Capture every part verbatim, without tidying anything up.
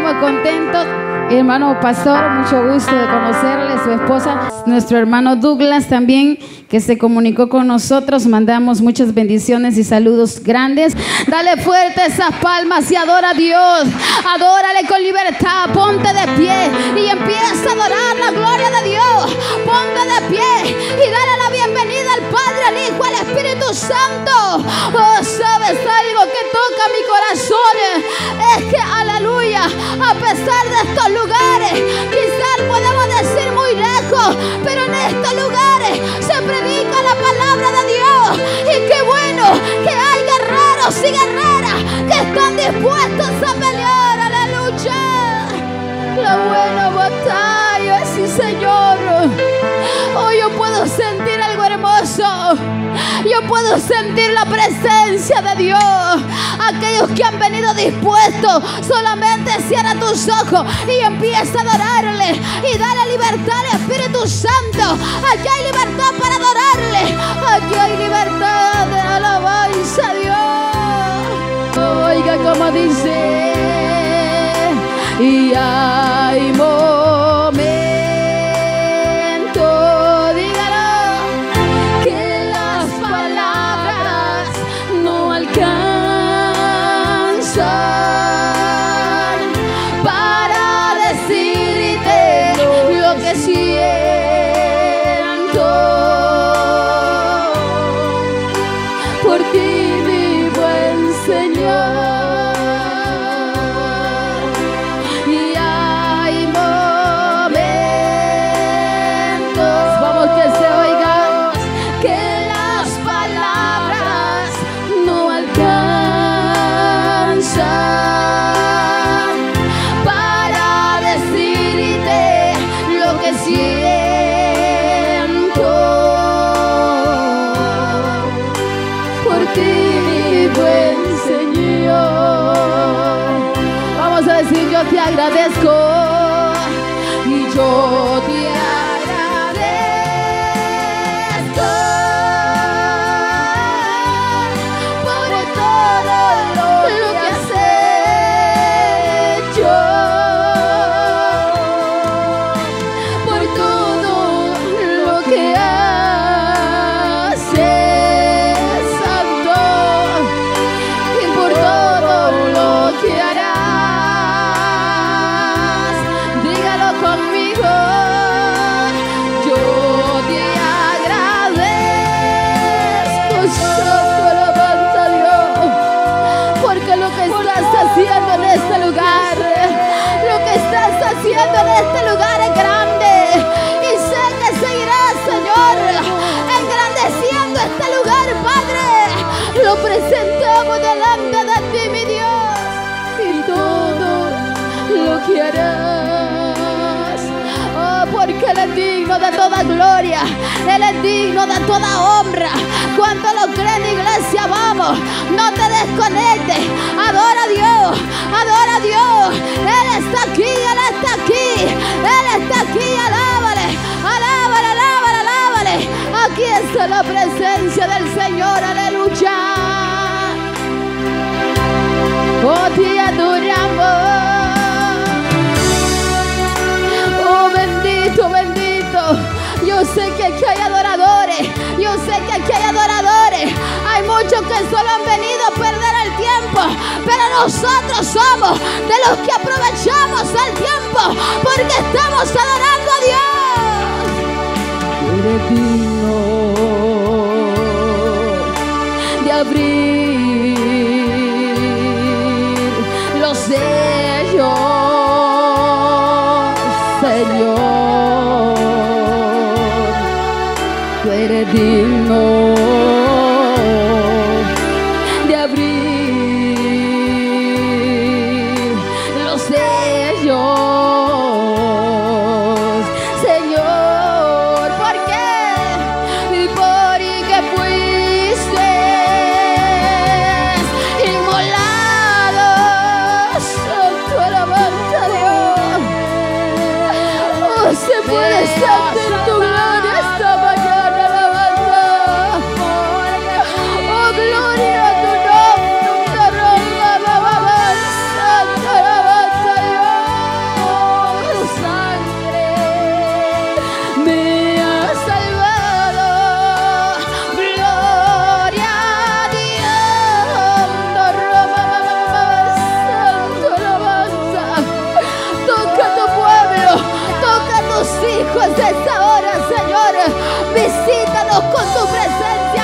muy contentos. Hermano pastor, mucho gusto de conocerle, su esposa, nuestro hermano Douglas también, que se comunicó con nosotros. Mandamos muchas bendiciones y saludos grandes. Dale fuerte esas palmas y adora a Dios. Adórale con libertad. Ponte de pie y empieza a adorar la gloria de Dios. Ponte de pie y dale la bienvenida al Padre, al Hijo, al Espíritu Santo. Oh, ¿sabes algo que toca mi corazón? Es que, aleluya, a pesar de estos lugares, quizás podemos decir muy lejos, pero en estos lugares se predica la palabra de Dios. Y qué bueno que hay guerreros y guerreras que están dispuestos a pelear, aleluya, la buena batalla, sí, Señor. Hoy yo puedo sentir algo hermoso. Yo puedo sentir la presencia de Dios. Aquellos que han venido dispuestos, solamente cierra tus ojos y empieza a adorarle y dale libertad al Espíritu Santo. Aquí hay libertad para adorarle. Aquí hay libertad de alabanza a Dios. Oiga como dice, y hay momentos, para decirte lo que siento por ti, mi buen Señor. Y hay momentos, vamos, que se oiga, que las palabras no alcanzan para decirte lo que siento por ti, mi buen Señor. Vamos a decir, yo te agradezco y yo te agradezco por todo lo que has hecho, por todo lo que haces, Santo, y por todo lo que harás. Dígalo conmigo. Yo te agradezco, Santo, alabanza a Dios, porque lo que estás haciendo en este lugar, lo que estás haciendo en este lugar es grande, y sé que seguirás, Señor, engrandeciendo este lugar, Padre. Lo presentamos delante de ti, mi Dios, y todo lo que harás. Oh, porque Él es digno de toda gloria, Él es digno de toda honra. Cuando lo creen, iglesia, vamos, no te desconectes. Adora a Dios, adora a Dios. Él está aquí, Él está aquí, Él está aquí. Alábale, alábale, alábale, alábale. Aquí está la presencia del Señor, aleluya. Oh, te adoramos. Oh, bendito, bendito. Yo sé que aquí hay adoradores. Yo sé que aquí hay adoradores. Hay muchos que solo han venido a perder el tiempo, pero nosotros somos de los que aprovechamos el tiempo porque estamos adorando a Dios. Eres digno de abrir los sellos, Señor. Tú eres digno de abrir los sellos, Señor. ¿Por qué? Porque fuiste inmolado, Santo, alabanza a Dios. Oh, se puede sentir tu gloria esta mañana, alabanza. Oh, gloria a tu nombre, alabanza, alabanza a Dios. hijos de esta hora, Señor. Visítanos con tu presencia.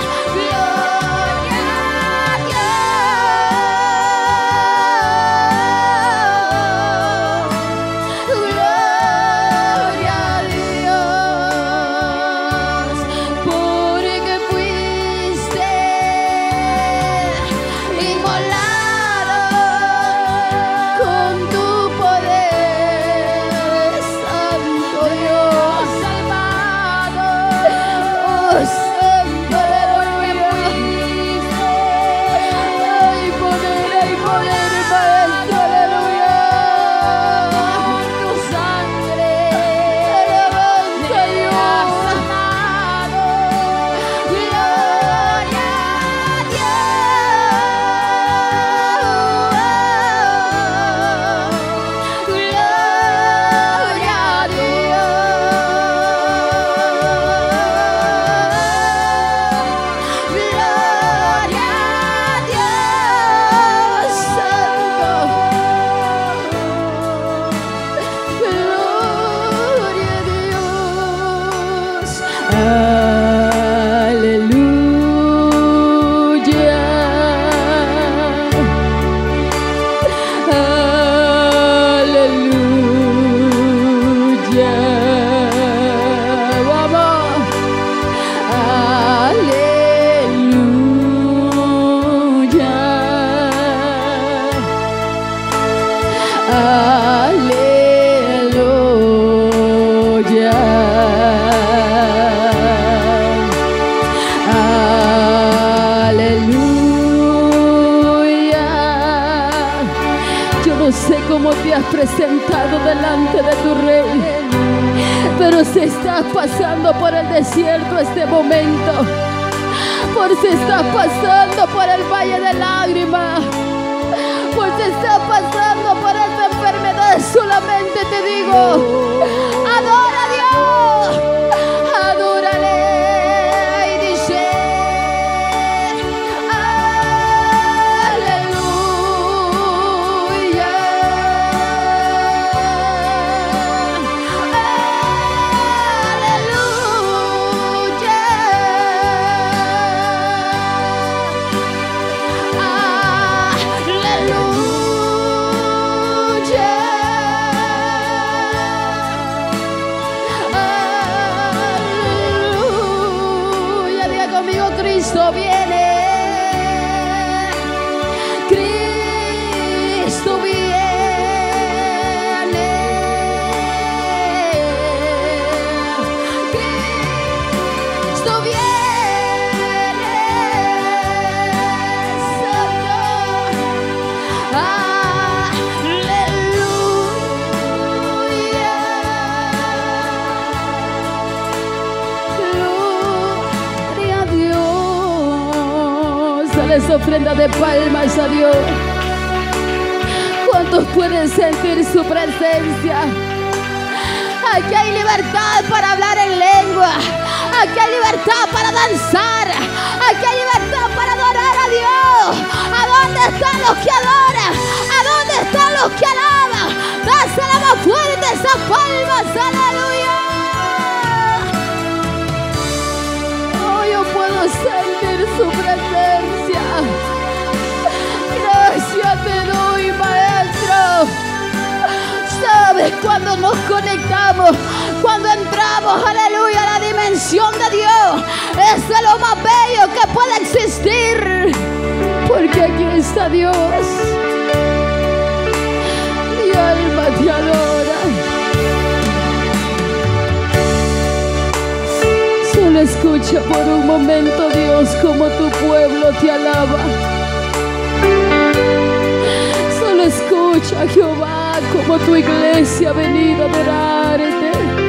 Presentado delante de tu rey, pero si estás pasando por el desierto este momento, por si estás pasando por el valle de lágrimas, por si estás pasando por esta enfermedad, solamente te digo, adora a Dios, adórale y dice Cristo viene, Cristo viene, Cristo viene, Señor, aleluya, gloria a Dios. Les ofrenda de palmas a Dios. ¿Cuántos pueden sentir su presencia? Aquí hay libertad para hablar en lengua. Aquí hay libertad para danzar. Aquí hay libertad para adorar a Dios. ¿A dónde están los que adoran? ¿A dónde están los que alaban? Dásela más fuerte esas palmas. Aleluya. Oh, yo puedo sentir su presencia. Gracias te doy, Maestro. Sabes, cuando nos conectamos, cuando entramos, aleluya, a la dimensión de Dios, es de lo más bello que puede existir, porque aquí está Dios. Mi alma te adora. Solo escucha por un momento, Dios, como tu pueblo te alaba. Solo escucha, Jehová, como tu iglesia ha venido a adorarte.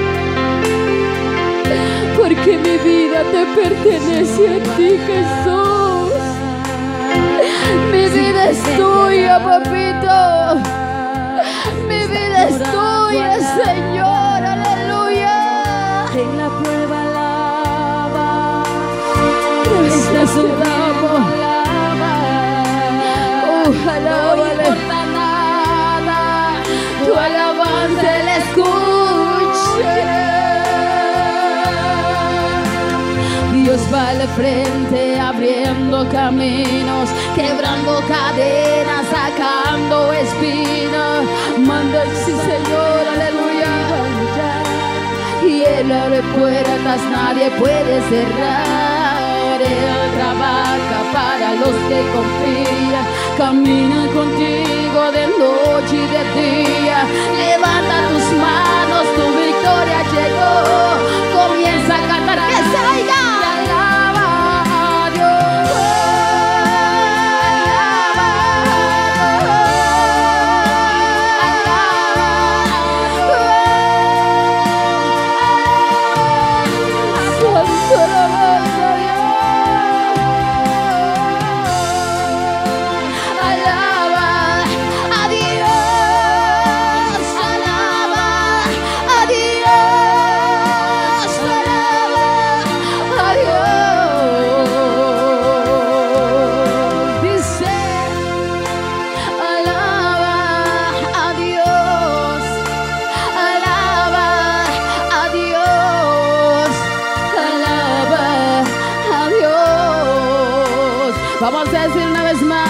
Porque mi vida te pertenece a ti, Jesús. Mi vida es tuya, papito. Mi vida es tuya, Señor. Aleluya. En la prueba alaba. Gracias te damos. Ojalá no importa nada, tu alabanza le escuche. al frente, abriendo caminos, quebrando cadenas, sacando espinas. Manda, sí, Señor, aleluya. Y Él abre puertas, nadie puede cerrar. Él trabaja para los que confían, camina contigo de noche y de día. Levanta tus manos, tu victoria llegó. Comienza a cantar, que se oiga. Vamos a decir una vez más.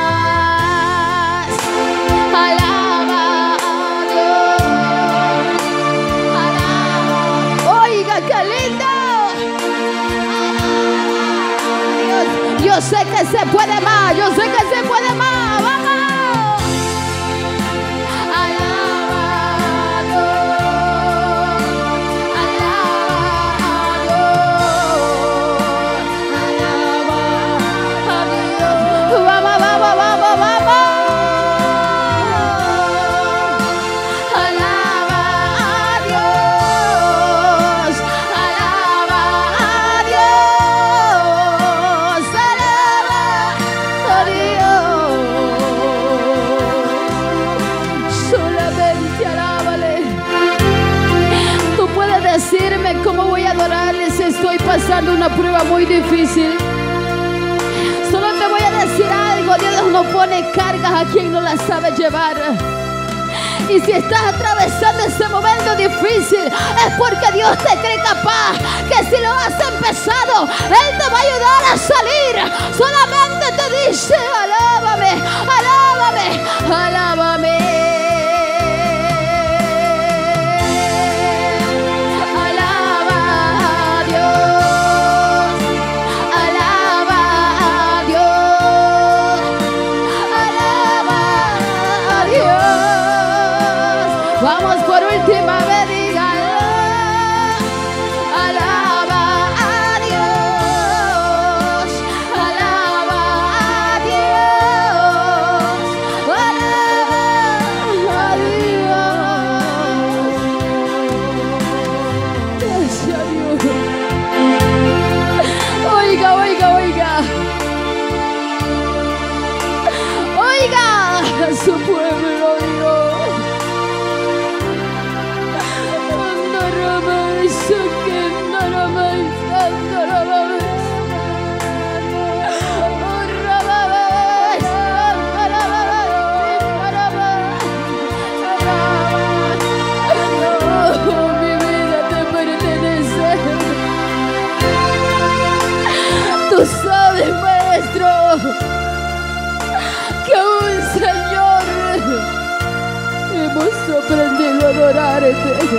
Alaba a Dios. Alaba. Oiga, qué lindo. Dios, yo sé que se puede más. Yo sé que se puede más. Vamos. ¿Cómo voy a adorarle si estoy pasando una prueba muy difícil? Solo te voy a decir algo: Dios no pone cargas a quien no las sabe llevar. Y si estás atravesando ese momento difícil, es porque Dios te cree capaz, que si lo has empezado, Él te va a ayudar a salir. Solamente te dice: alábame, alábame, alábame. Vamos por última vez, dígalo. Alaba a Dios, alaba a Dios, alaba a Dios. Gracias a Dios. Oiga, oiga, oiga. Oiga a su pueblo, Dios. Tú sabes, maestro, que aún, Señor, hemos aprendido a adorarte.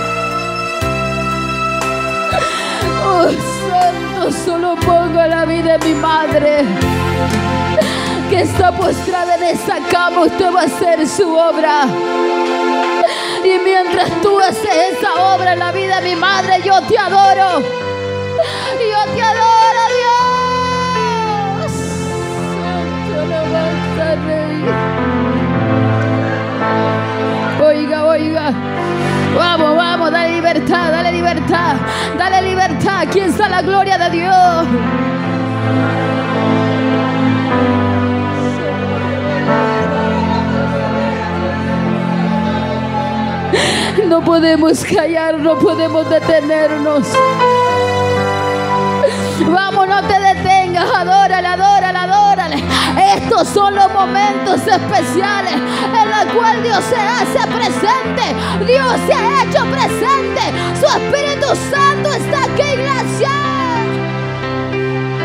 Oh, Santo, solo pongo la vida de mi madre, que está postrada en esa cama. Usted va a hacer su obra. Y mientras tú haces esa obra en la vida de mi madre, yo te adoro. Yo te adoro, Dios. Santo, alabanza, Rey. Oiga, oiga. Vamos, vamos, dale libertad, dale libertad, dale libertad. Aquí está la gloria de Dios. No podemos callar, no podemos detenernos. Vamos, no te detengas, adórale, adórale, adórale. Estos son los momentos especiales en los cuales Dios se hace presente. Dios se ha hecho presente. Su Espíritu Santo está aquí, iglesia.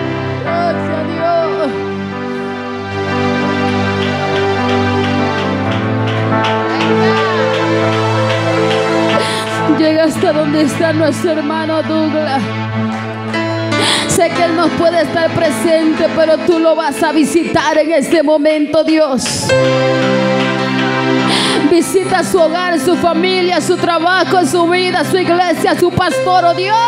¿Dónde está nuestro hermano Douglas? Sé que Él no puede estar presente, pero tú lo vas a visitar en este momento, Dios. Visita su hogar, su familia, su trabajo, su vida, su iglesia, su pastor, oh Dios.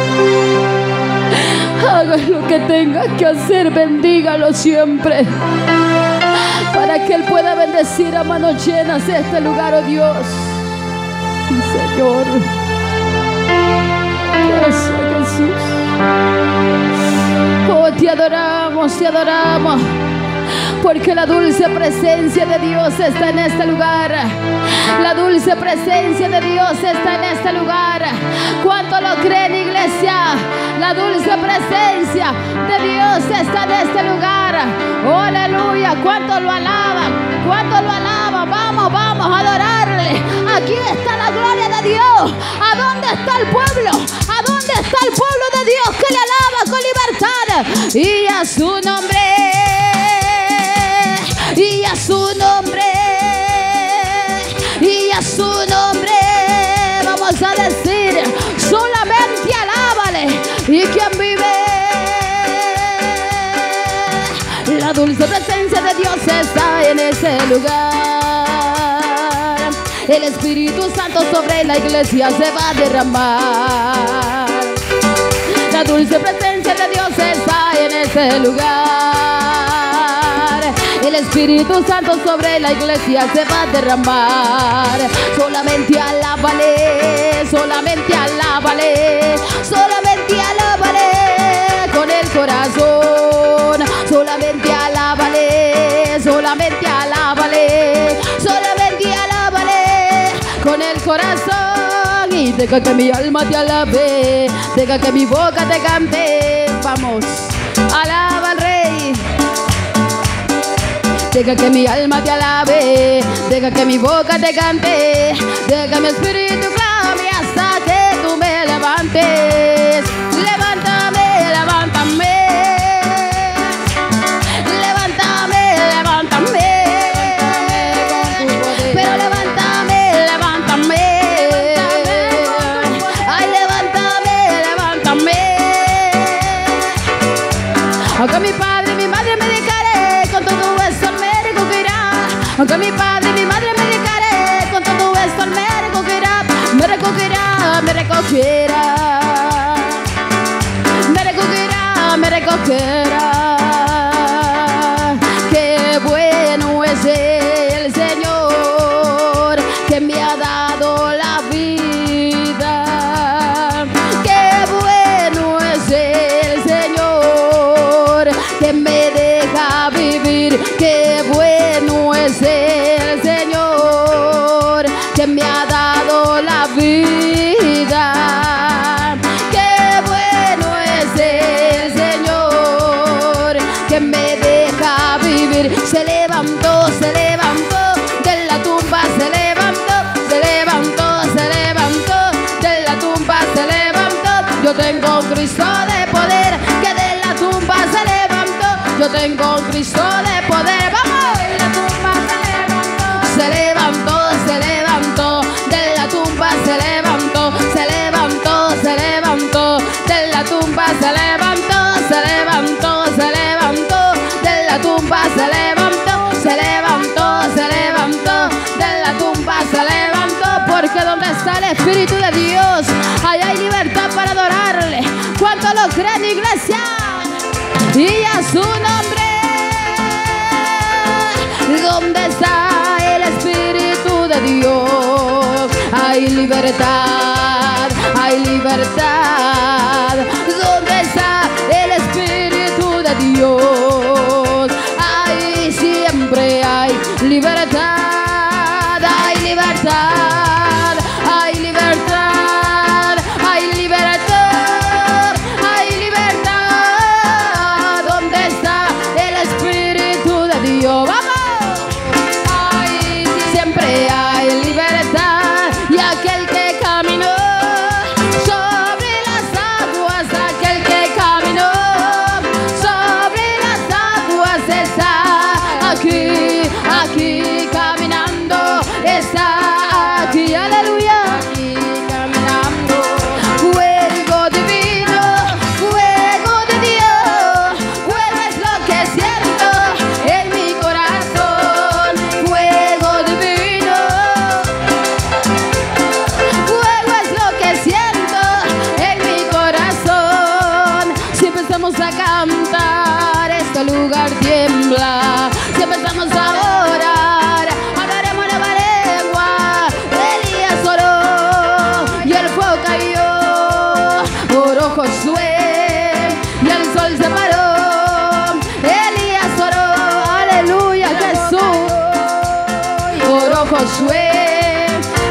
Haga lo que tenga que hacer, bendígalo siempre, para que Él pueda bendecir a manos llenas este lugar, oh Dios. Señor, gracias Jesús. Oh, te adoramos, te adoramos, porque la dulce presencia de Dios está en este lugar. La dulce presencia de Dios está en este lugar. ¿Cuánto lo creen, iglesia? La dulce presencia de Dios está en este lugar. Oh, aleluya. ¿Cuánto lo alaban? ¿Cuánto lo alaban? Vamos, vamos a adorarle. Aquí está la gloria de Dios. ¿A dónde está el pueblo? ¿A dónde está el pueblo de Dios que le alaba con libertad? Y a su nombre, y a su nombre, y a su nombre vamos a decir, solamente alábale. Y quien vive, la dulce presencia de Dios está en ese lugar. El Espíritu Santo sobre la iglesia se va a derramar. La dulce presencia de Dios está en ese lugar. El Espíritu Santo sobre la iglesia se va a derramar. Solamente alábale, solamente alábale, solamente alábale con el corazón. Solamente alábale, solamente alábale, solamente alábale con el corazón. Y deja que mi alma te alabe, deja que mi boca te cante. Vamos, alaba al Rey. Deja que mi alma te alabe, deja que mi boca te cante, deja que mi espíritu clame hasta que tú me levantes. Levántame, levántame, levántame, levántame, pero levántame, levántame, ay, levántame, levántame. Aunque mi padre y mi madre me dedicaré con todo esto al médico que irá. Aunque mi padre y mi madre me dedicaré con todo esto al médico que irá. Me recogerá, me recogerá, me recogerá, me recogerá. Qué bueno es el Señor que me ha dado la vida. Qué bueno es el Señor que me deja vivir. Qué bueno es el Señor que me ha dado la vida. Qué bueno es el Señor que me deja vivir. Se levantó, se levantó de la tumba, se levantó, se levantó, se levantó de la tumba, se levantó. Yo tengo un Cristo de poder que de la tumba se levantó. Yo tengo un Cristo de poder, vamos. De la tumba se levantó, se levantó, se levantó de la tumba, se levantó, se levantó, se levantó de la tumba, se levantó, se levantó, se levantó de la tumba, se levantó, se levantó, se levantó de la tumba, se levantó, porque donde está el Espíritu de Dios, allá hay libertad para adorarle. ¿Cuánto lo creen, iglesia? Y a su nombre, ¿dónde está el Espíritu de Dios? Hay libertad, hay libertad. ¿Dónde está el Espíritu de Dios? Ahí siempre hay libertad, hay libertad, hay libertad, hay libertad, hay libertad. ¿Dónde está el Espíritu de Dios? ¡Vamos! Ay, siempre hay libertad. Y aquel que caminó sobre las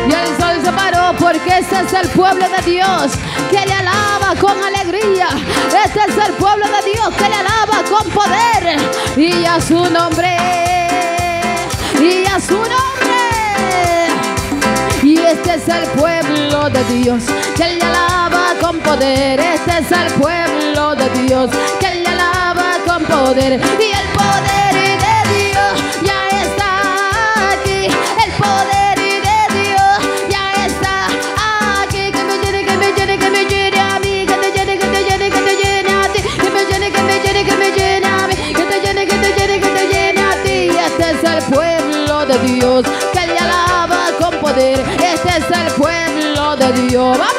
Y el sol se paró porque este es el pueblo de Dios que le alaba con alegría. Este es el pueblo de Dios que le alaba con poder. Y a su nombre, y a su nombre. Y este es el pueblo de Dios que le alaba con poder. Este es el pueblo de Dios que le alaba con poder. Y el poder de Dios ya está aquí. El poder de Dios ya está aquí. Que me llene, que me llene, que me llene a mí. Que te llene, que te llene, que te llene a ti. Que me llene, que me llene, que me llene a mí. Que te llene, que te llene, que te llene a ti. Este es el pueblo de Dios que le alaba con poder. Este es el pueblo de Dios. ¡Vamos!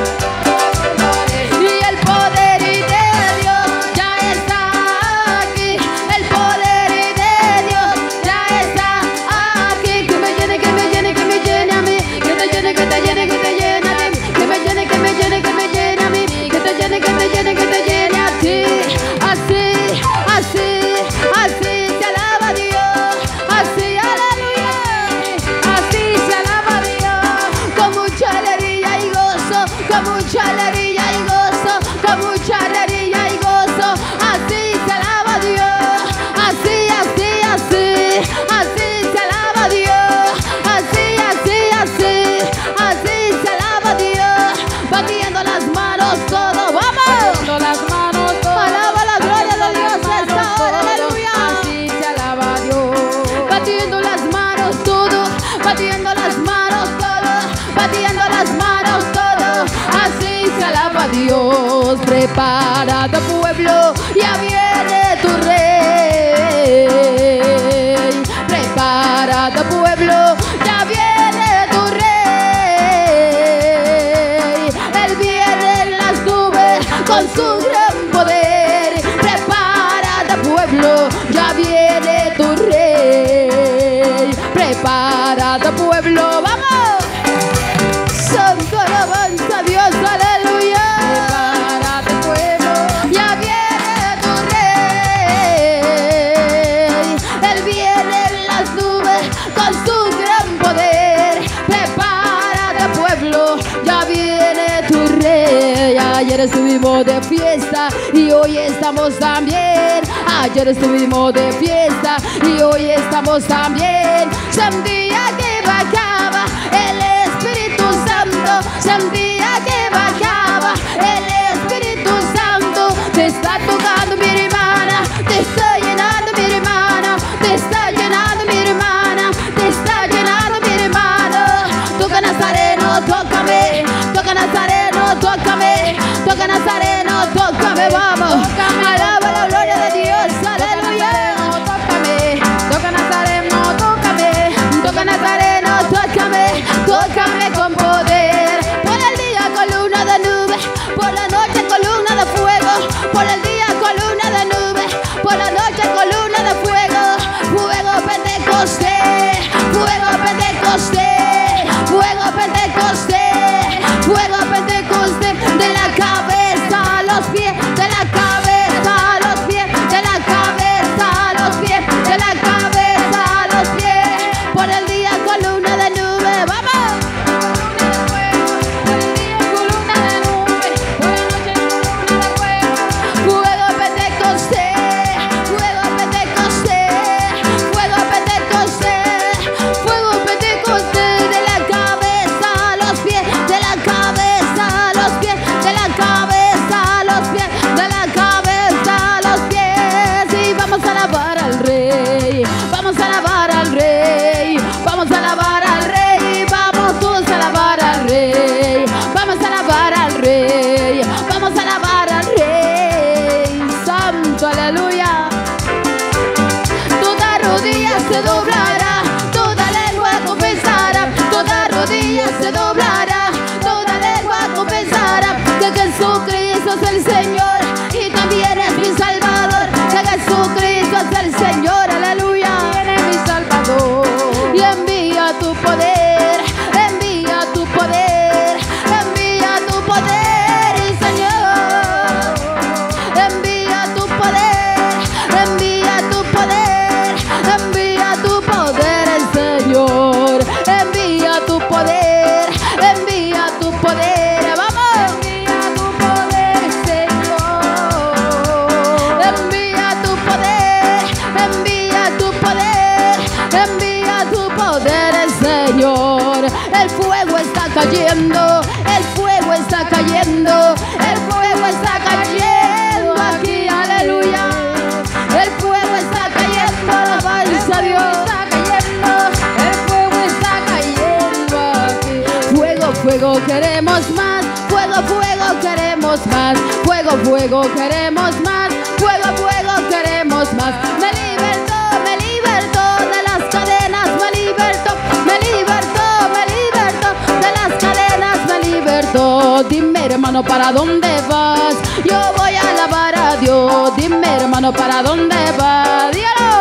Y el poder de Dios ya está aquí. El poder de Dios ya está aquí. Que me llene, que me llene, que me llene a mí. Que te llene, que te llene, que te llene a ti. Que me llene, que me llene, que me llene a mí. Que te llene, que te llene, que te llene a ti. Así, así, así se alaba a Dios. Así, aleluya. Así se alaba a Dios. Con mucha alegría y gozo. Con mucha alegría y gozo. Con mucha alegría y gozo. Así se alaba a Dios. Así, así, así. Así se alaba a Dios. Así, así, así. Así se alaba a Dios. Batiendo las manos todo. ¡Vamos! Batiendo las manos todo. Alaba la gloria de Dios esta hora. Aleluya. Así se alaba a Dios. Batiendo las manos todo. Batiendo las manos todo. Batiendo las manos todo. Así se alaba a Dios. Prepárate, pueblo, ya viene tu rey. Prepárate, pueblo, ya viene tu rey. Él viene en las nubes con su gran poder. Prepárate, pueblo, ya viene tu rey. Prepárate, pueblo, vamos. Santo alabanza a Dios, aleluya. Prepárate, pueblo, ya viene tu rey. Él viene en las nubes con su gran poder. Prepárate, pueblo, ya viene tu rey. Ayer estuvimos de fiesta y hoy estamos también. Ayer estuvimos de fiesta y hoy estamos también. Sentía que bajaba el Espíritu Santo. Sentía que bajaba el Espíritu Santo. Te está tocando, mi hermana. Te está llenando, mi hermana. Te está llenando, mi hermana. Te está llenando, mi hermano. Toca Nazareno, tócame. Toca Nazareno, tócame. Toca Nazareno, tócame, vamos. Alaba la gloria de Dios, aleluya. Tócame, toca Nazareno, tócame. Toca Nazareno, tócame. Tócame con poder. Por el día columna de nube, por la noche columna de fuego. Por el día columna de nube, por la noche columna de fuego. Fuego Pentecostés, fuego Pentecostés, fuego Pentecostés, fuego Pentecostés. De la cabeza a los pies, de la cabeza a los pies, de la cabeza a los pies, de la cabeza a los pies. Por el día columna de nube, vamos. Por el día columna de nube, por la noche columna de fuego. Fuego Pentecostés, fuego Pentecostés, fuego Pentecostés, fuego Pentecostés. De la cabeza a los pies, de la cabeza a los pies, de la cabeza a los pies, de la cabeza a los pies. Y vamos a alabar al Rey, vamos a alabar al Rey, vamos a alabar al Rey, vamos todos a alabar al Rey, vamos a alabar al Rey, vamos a alabar al Rey. Santo, aleluya. Toda rodilla se doblará, toda lengua confesará, toda rodilla se doblará, toda lengua confesará que Jesucristo es el Señor y también es mi Salvador. Que Jesucristo es el Señor, aleluya. Eres mi Salvador. Y envía tu poder, envía tu poder, envía tu poder, Señor. Envía tu poder, envía tu poder, envía tu poder, Señor. Envía tu poder. el fuego está cayendo, el fuego está cayendo, el fuego está cayendo aquí, aleluya. El fuego está cayendo, alabanza a Dios. Está cayendo, el fuego está cayendo aquí. Fuego, fuego, queremos más. Fuego, fuego, queremos más. Fuego, fuego, queremos más. Fuego, fuego, queremos más. Me libertó, me libertó de las cadenas, me libertó, me libertó, me libertó de las cadenas, me libertó. Dime, hermano, ¿para dónde vas? Yo voy a alabar a Dios. Dime, hermano, ¿para dónde vas? Dígalo.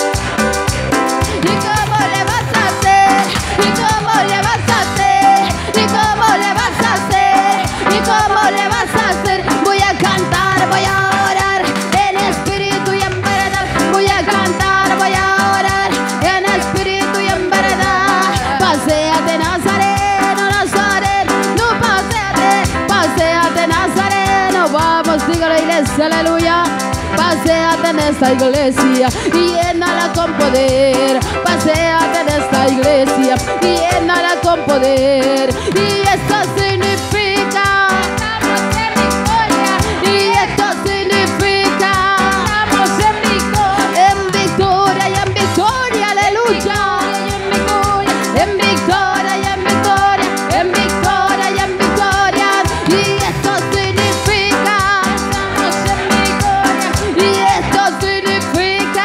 ¿Y cómo le vas a hacer? ¿Y cómo le vas a hacer? ¿Y cómo le vas a hacer? ¿Y cómo le vas a hacer? Voy a cantar, voy a orar en espíritu y en verdad. Voy a cantar, voy a orar en espíritu y en verdad. Paséate, Nazareno, Nazareno, no paséate, paséate, Nazareno. Vamos, dígalo, iglesia, aleluya. Paséate en esta iglesia y llénala con poder. Paséate en esta iglesia y llénala con poder. Y esto significa estamos en victoria. Y esto significa estamos en victoria. En victoria y en victoria, aleluya. En victoria y en victoria, en victoria y en victoria. Y esto significa estamos en victoria. Y esto significa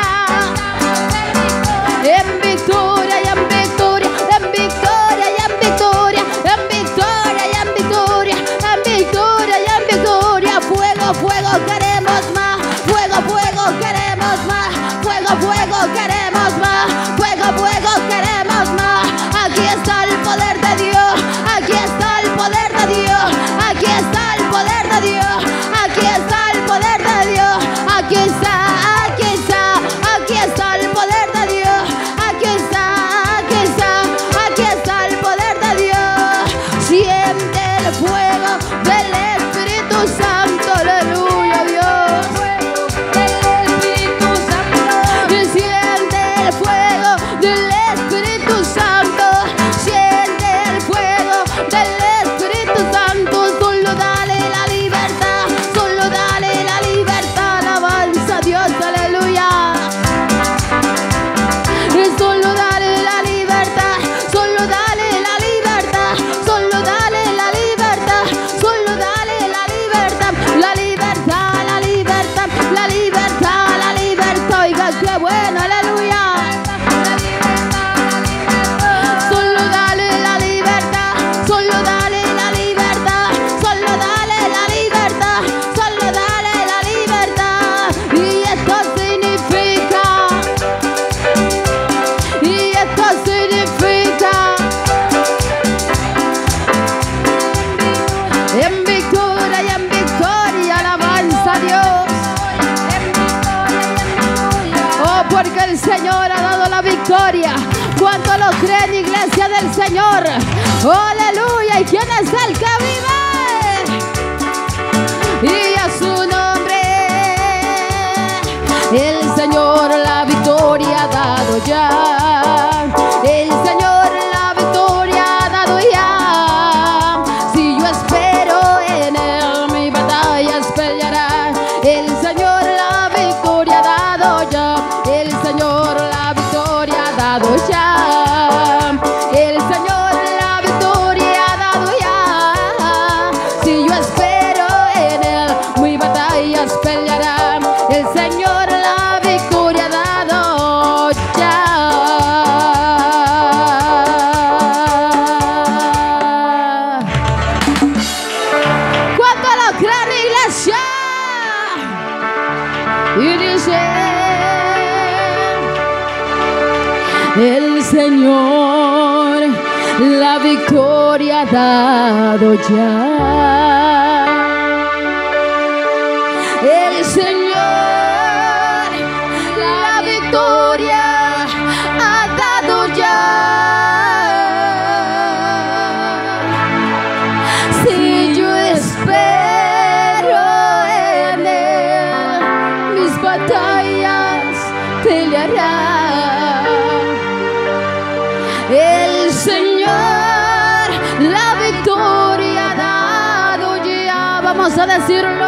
en victoria y en victoria, en victoria y en victoria, en victoria y en victoria, en victoria y en victoria. Fuego, fuego, queremos más. Fuego, fuego, queremos más. Fuego, fuego, queremos más. Fuego, fuego, queremos más. Aquí está el poder de Dios. Aquí está el poder de Dios. Aquí está el poder de Dios. Aquí está el poder de Dios. Aquí está, aquí está, aquí está el poder de Dios. Aquí está, aquí está, aquí está el poder de Dios. Siente el fuego del Espíritu Santo, aleluya, Dios. Del Espíritu Santo. Y siente el fuego del Espíritu Santo. Siente el fuego del Espíritu Santo. Solo dale la libertad, solo dale la libertad, alabanza a Dios, aleluya. Y solo dale la libertad, solo dale la libertad, solo dale la libertad, solo dale la libertad, la libertad, la libertad, la libertad, la libertad. Oiga, qué bueno, aleluya. Solo dale la libertad, solo dale la libertad, solo dale la libertad, solo dale la libertad. Y esto significa, y esto significa en victoria y en victoria, alabanza a Dios. Oh, porque el Señor ha dado la victoria. ¿Cuánto lo creen, iglesia del Señor? Oh, aleluya. ¿Y quién es el que vive? Y a su nombre el Señor la victoria ha dado ya. El Señor la victoria ha dado ya. Si yo espero en Él, mi batalla peleará. El Señor la victoria ha dado ya. El Señor la victoria ha dado ya. El Señor la victoria ha dado ya. Si yo espero en Él, mi batalla peleará. El Señor la victoria ha dado ya. ¿Cuánto lo creen, iglesia? Y dice: el Señor la victoria ha dado ya. El Señor la victoria ha dado ya. Si yo espero en Él, mis batallas peleará. El Señor Vamos a decirlo.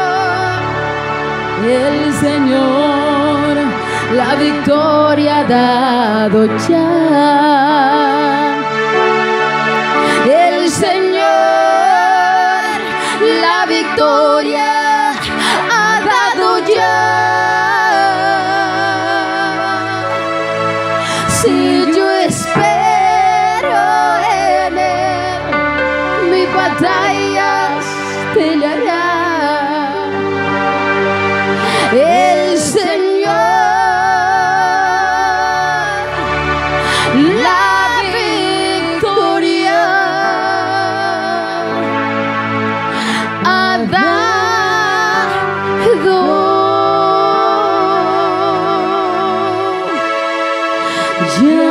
El Señor la victoria ha dado ya. El Señor la victoria ha dado ya. Si yo espero en Él, mis batallas peleará. El Señor la victoria ha dado ya.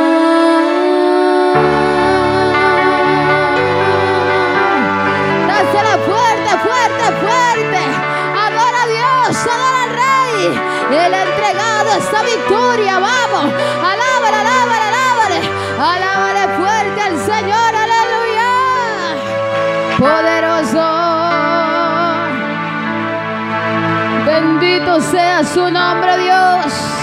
Dásela fuerte, fuerte, fuerte. Adora a Dios, adora al Rey. Él ha entregado esta victoria. Vamos, alábale, alábale, alábale. Alábale fuerte al Señor, aleluya. Poderoso. Bendito sea su nombre, Dios.